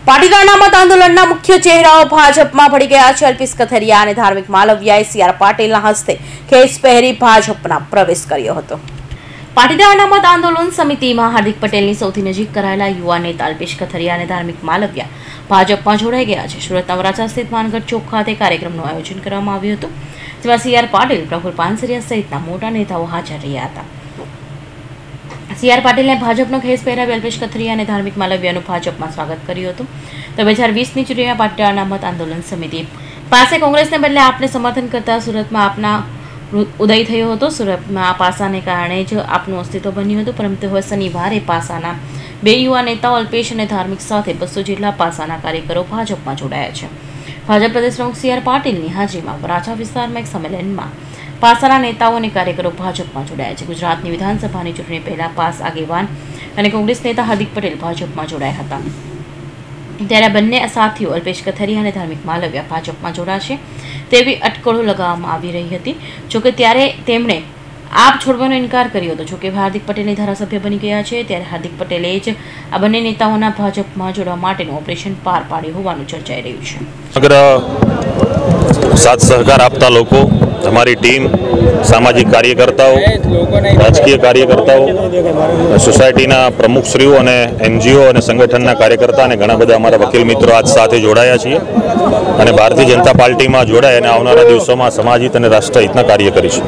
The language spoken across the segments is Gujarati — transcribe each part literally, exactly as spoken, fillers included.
પાટીદાર અનામત આંદોલનના મુખ્ય ચહેરાઓ ભાજપમાં ભળી ગયા છે. અલ્પેશ કથિરિયા અને ધાર્મિક માલવિયાએ સી આર પાટીલના હસ્તે ખેસ પહેરી ભાજપમાં પ્રવેશ કર્યો હતો. પાટીદાર અનામત આંદોલન સમિતિમાં હાર્દિક પટેલની સૌથી નજીક કરાયેલા યુવા નેતા અલ્પેશ કથિરિયા અને ધાર્મિક માલવિયા ભાજપમાં જોડાઈ ગયા છે. સુરતના વરાછા સ્થિત માનગઢ ચોક ખાતે કાર્યક્રમનું આયોજન કરવામાં આવ્યું હતું, જેમાં સી આર પાટીલ, પ્રફુલ પાનસરિયા સહિતના મોટા નેતાઓ હાજર રહ્યા હતા. સી આર પાટીલને ભાજપનો ખેસ પહેરાવી અલ્પેશ કથિરિયા અને ધાર્મિક માલવિયાનું ભાજપમાં સ્વાગત કર્યું હતું. તો બે હજાર વીસની ચૂંટણીમાં પાટીદાર અનામત આંદોલન સમિતિ પાસે કોંગ્રેસને બદલે આપને સમર્થન કરતા સુરતમાં આપના ઉદય થયો હતો. સુરતમાં આ પાસાને કારણે જ આપનું અસ્તિત્વ બન્યું હતું, પરંતુ હવે શનિવારે પાસાના બે યુવા નેતાઓ અલ્પેશ અને ધાર્મિક સાથે બસો જેટલા પાસાના કાર્યકરો ભાજપમાં જોડાયા છે. ભાજપ પ્રદેશ પ્રમુખ સી આર પાટીલની હાજરીમાં વરાછા વિસ્તારમાં એક સંમેલનમાં પાસાના નેતાઓ અને કાર્યકરો ભાજપમાં જોડાયા છે. ગુજરાતની વિધાનસભાની ચૂંટણી પહેલા પાસ આગેવાન અને કોંગ્રેસ નેતા હાર્દિક પટેલ ભાજપમાં જોડાયા હતા, ત્યારે બંને સાથીઓ અલ્પેશ કથિરિયા અને ધાર્મિક માલવિયા ભાજપમાં જોડાશે તેવી અટકળો લગાવવામાં આવી રહી હતી. જોકે ત્યારે તેમણે આપ છોડવાનો ઇનકાર કર્યો હતો. જોકે હાર્દિક પટેલની ધારાસભ્ય બની ગયા છે, ત્યારે હાર્દિક પટેલે જ આ બંને નેતાઓના ભાજપમાં જોડવા માટેનું ઓપરેશન પાર પાડ્યું હોવાનું ચર્ચાઈ રહ્યું છે. અગ્ર સાથ સહકાર આપતા લોકો, हमारी टीम, सामाजिक कार्यकर्ताओं, राजकीय कार्यकर्ताओं, सोसायटीना प्रमुखश्रीओ અને एनजीओ અને સંગઠનના કાર્યકર્તા અને ઘણા બધા અમારા વકીલ મિત્રો આજ સાથે જોડાયા છીએ અને ભારતીય જનતા પાર્ટીમાં જોડાય અને આવનારા દિવસોમાં સમાજહિત અને રાષ્ટ્રહિતના કાર્ય કરીશું.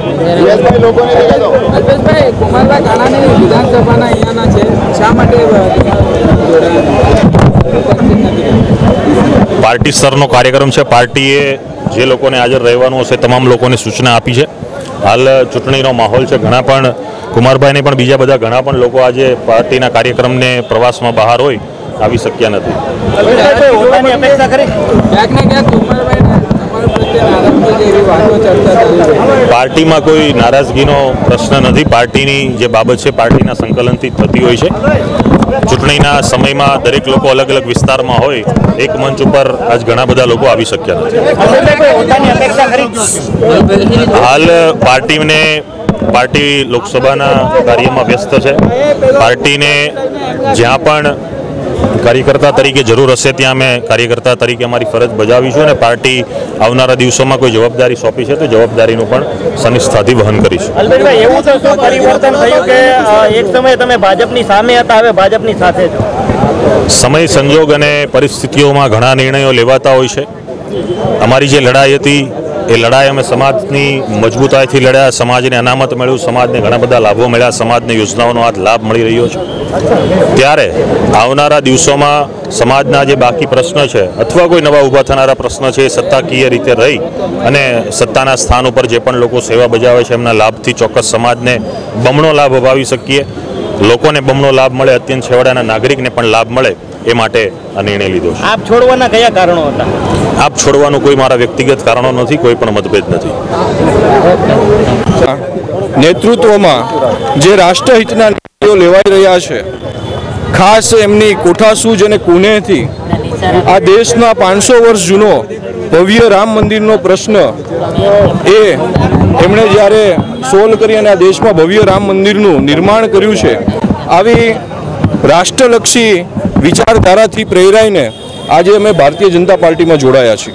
પાર્ટી સ્તરનો કાર્યક્રમ છે. પાર્ટીએ જે લોકોને હાજર રહેવાનું હશે તમામ લોકોને સૂચના આપી છે. હાલ ચૂંટણીનો માહોલ છે. ઘણા પણ કુમારભાઈને પણ બીજા બધા ઘણા પણ લોકો આજે પાર્ટીના કાર્યક્રમને પ્રવાસમાં બહાર હોય આવી શક્યા નથી. પાર્ટીમાં કોઈ નારાજગીનો પ્રશ્ન નથી. પાર્ટીની જે બાબત છે પાર્ટીના સંકલનથી થતી હોય છે. ચૂંટણીના સમયમાં દરેક લોકો અલગ અલગ વિસ્તારમાં હોય, એક મંચ ઉપર આજ ઘણા બધા લોકો આવી શક્યા નથી. હાલ પાર્ટીને પાર્ટી લોકસભાના કાર્યમાં વ્યસ્ત છે. પાર્ટીને જ્યાં પણ કાર્યકર્તા તરીકે જરૂર હશે ત્યાં અમે કાર્યકર્તા તરીકે અમારી ફરજ બજાવીશું અને પાર્ટી આવનારા દિવસોમાં કોઈ જવાબદારી સોંપી છે તો જવાબદારીનું પણ સનિષ્ઠાથી વહન કરીશું. અલ્પેશભાઈ, એવું તો શું પરિવર્તન થયું કે એક સમયે તમે ભાજપની સામે હતા, હવે ભાજપની સાથે છો? સમય, સંજોગ અને પરિસ્થિતિઓમાં ઘણા નિર્ણયો લેવાતા હોય છે. અમારી જે લડાઈ હતી એ લડાઈ અમે સમાજની મજબૂતાઈથી લડ્યા. સમાજને અનામત મળ્યું, સમાજને ઘણા બધા લાભો મળ્યા, સમાજની યોજનાઓનો આ લાભ મળી રહ્યો છે. ત્યારે આવનારા દિવસોમાં સમાજના જે બાકી પ્રશ્ન છે અથવા કોઈ નવા ઊભા થનારા પ્રશ્ન છે એ સત્તાકીય રીતે રહી અને સત્તાના સ્થાન ઉપર જે પણ લોકો સેવા બજાવે છે એમના લાભથી ચોક્કસ સમાજને બમણો લાભ અપાવી શકીએ. લોકોને બમણો લાભ મળે, અત્યંત છેવાડાના નાગરિકને પણ લાભ મળે, એ માટે આ નિર્ણય લીધો છે. આપ છોડવાના કયા કારણો હતા? આપ છોડવાનું કોઈ મારા વ્યક્તિગત કારણો નથી, કોઈ પણ મતભેદ નથી. નેતૃત્વમાં જે રાષ્ટ્રહિતના નિર્ણયો લેવાઈ રહ્યા છે, ખાસ એમની કોઠાસૂઝ અને કુનેહથી આ દેશના પાંચસો વર્ષ જૂનો ભવ્ય રામ મંદિરનો પ્રશ્ન એ એમણે જ્યારે સોલ્વ કરી અને આ દેશમાં ભવ્ય રામ મંદિરનું નિર્માણ કર્યું છે, આવી રાષ્ટ્રલક્ષી વિચારધારાથી પ્રેરાઈને આજે અમે ભારતીય જનતા પાર્ટીમાં જોડાયા છીએ.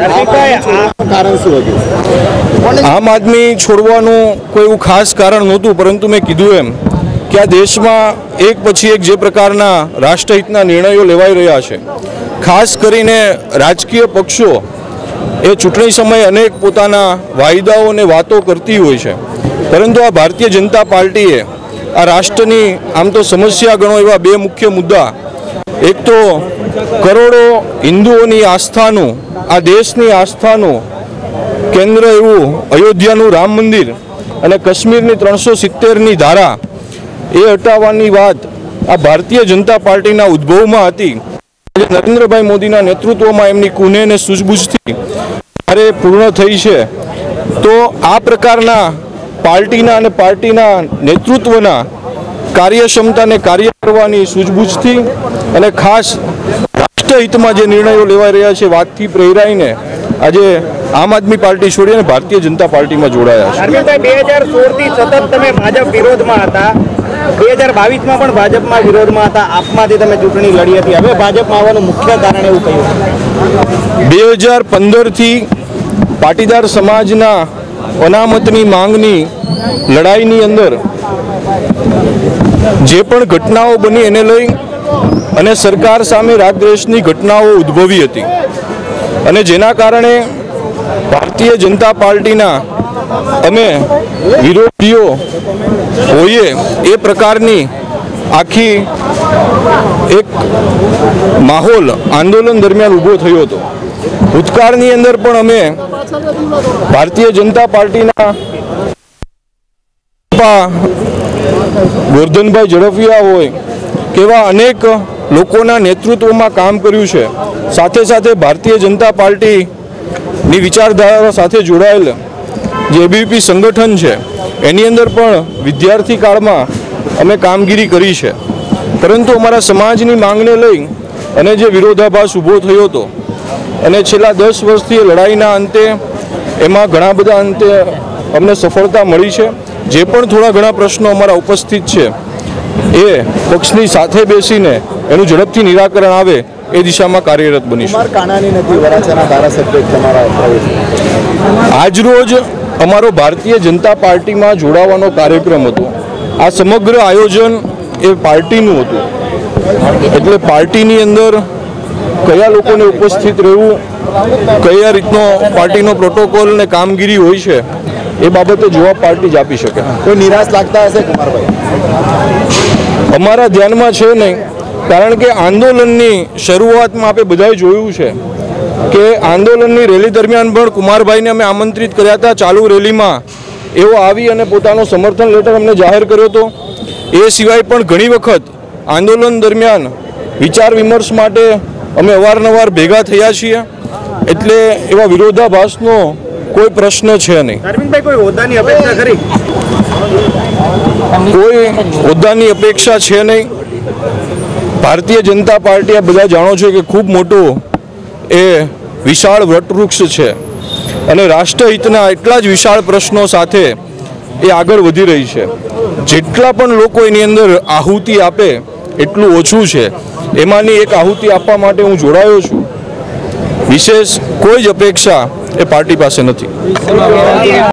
આમ આદમી છોડવાનું કોઈ એવું ખાસ કારણ નહોતું, પરંતુ મેં કીધું એમ કે આ દેશમાં એક પછી એક જે પ્રકારના રાષ્ટ્રહિતના નિર્ણયો લેવાઈ રહ્યા છે, ખાસ કરીને રાજકીય પક્ષો એ ચૂંટણી સમયે અનેક પોતાના વાયદાઓ અને વાતો કરતી હોય છે, પરંતુ આ ભારતીય જનતા પાર્ટીએ આ રાષ્ટ્રની આમ તો સમસ્યા ગણો એવા બે મુખ્ય મુદ્દા, એક તો કરોડો હિન્દુઓની આસ્થાનું, આ દેશની આસ્થાનું કેન્દ્ર એવું અયોધ્યાનું રામ મંદિર અને કાશ્મીરની ત્રણસો સિત્તેરની ધારા એ હટાવવાની વાત આ ભારતીય જનતા પાર્ટીના ઉદ્ભવમાં હતી. આજે નરેન્દ્રભાઈ મોદીના નેતૃત્વમાં એમની કુનેહ અને સૂઝબૂઝથી જ્યારે પૂર્ણ થઈ છે, તો આ પ્રકારના પાર્ટીના અને પાર્ટીના નેતૃત્વના કાર્યક્ષમતાને કાર્ય કરવાની સૂઝબૂઝથી અને ખાસ રાષ્ટ્રહિતમાં જે નિર્ણયો લેવાઈ રહ્યા છે વાતથી પ્રેરાઈને આજે આમ આદમી પાર્ટી છોડી અને ભારતીય જનતા પાર્ટીમાં જોડાયા છે. બે હજાર સોળ થી સતત તમે ભાજપ વિરોધમાં હતા, બે હજાર બાવીસમાં પણ ભાજપમાં વિરોધમાં હતા, આપમાંથી તમે ચૂંટણી લડી હતી, હવે ભાજપમાં આવવાનું મુખ્ય કારણ એવું કહ્યું? બે હજાર પંદરથી પાટીદાર સમાજના અનામતની માંગની લડાઈની અંદર જે પણ ઘટનાઓ બની એને લઈ અને સરકાર સામે રાગદ્વેષની ઘટનાઓ ઉદ્ભવી હતી અને જેના કારણે ભારતીય જનતા પાર્ટીના અમે વિરોધીઓ હોઈએ એ પ્રકારની આખી એક માહોલ આંદોલન દરમિયાન ઊભો થયો હતો. ભૂતકાળની અંદર પણ અમે ભારતીય જનતા પાર્ટીના ગોરધનભાઈ ઝડફિયા હોય કેવા અનેક લોકોના નેતૃત્વમાં કામ કર્યું છે. સાથે સાથે ભારતીય જનતા પાર્ટીની વિચારધારા સાથે જોડાયેલ જે એબીવીપી સંગઠન છે એની અંદર પણ વિદ્યાર્થી કાળમાં અમે કામગીરી કરી છે. પરંતુ અમારા સમાજની માંગને લઈ અને જે વિરોધાભાસ ઊભો થયો હતો અને છેલ્લા દસ વર્ષથી લડાઈના અંતે એમાં ઘણા બધા અંતે અમને સફળતા મળી છે. જે પણ થોડા ઘણા પ્રશ્નો અમારા ઉપસ્થિત છે એ પક્ષની સાથે બેસીને એનું ઝડપથી નિરાકરણ આવે એ દિશામાં કાર્યરત બનીશું. આજરોજ અમારો ભારતીય જનતા પાર્ટીમાં જોડાવાનો કાર્યક્રમ હતો. આ સમગ્ર આયોજન એ પાર્ટીનું હતું, એટલે પાર્ટીની અંદર કયા લોકોને ઉપસ્થિત રહેવું, કયા રીતનો પાર્ટીનો પ્રોટોકોલ ને કામગીરી હોય છે એ બાબતે જવાબ પાર્ટી જ આપી શકે. કોઈ નિરાશ લાગતા હશે કુમારભાઈ? અમારા ધ્યાનમાં છે નહીં, કારણ કે આંદોલનની શરૂઆતમાં આપણે બધાએ જોયું છે કે આંદોલનની રેલી દરમિયાન પણ કુમારભાઈને અમે આમંત્રિત કર્યા હતા. ચાલુ રેલીમાં એવો આવી અને પોતાનો સમર્થન લેટર અમને જાહેર કર્યો હતો. એ સિવાય પણ ઘણી વખત આંદોલન દરમિયાન વિચાર વિમર્શ માટે અમે અવારનવાર ભેગા થયા છીએ, એટલે એવા વિરોધાભાસનો કોઈ પ્રશ્ન છે નહીં. અરવિંદભાઈ, કોઈ હોદ્દાની અપેક્ષા ખરી? કોઈ હોદ્દાની અપેક્ષા છે નહીં. ભારતીય જનતા પાર્ટી આ બધા જાણો છો કે ખૂબ મોટું એ વિશાળ વટવૃક્ષ છે અને રાષ્ટ્રહિતના એટલા જ વિશાળ પ્રશ્નો સાથે એ આગળ વધી રહી છે. જેટલા પણ લોકો એની અંદર આહુતિ આપે એટલું ઓછું છે. એમાંની એક આહુતિ આપવા માટે હું જોડાયો છું. વિશેષ કોઈ જ અપેક્ષા એ પાર્ટી પાસે નથી.